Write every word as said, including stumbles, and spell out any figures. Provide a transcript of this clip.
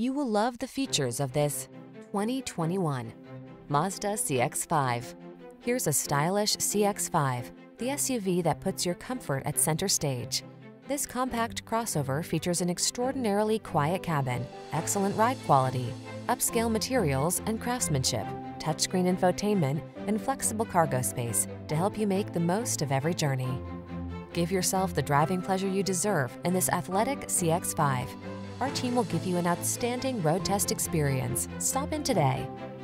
You will love the features of this twenty twenty-one Mazda C X five. Here's a stylish C X five, the S U V that puts your comfort at center stage. This compact crossover features an extraordinarily quiet cabin, excellent ride quality, upscale materials and craftsmanship, touchscreen infotainment, and flexible cargo space to help you make the most of every journey. Give yourself the driving pleasure you deserve in this athletic C X five. Our team will give you an outstanding road test experience. Stop in today.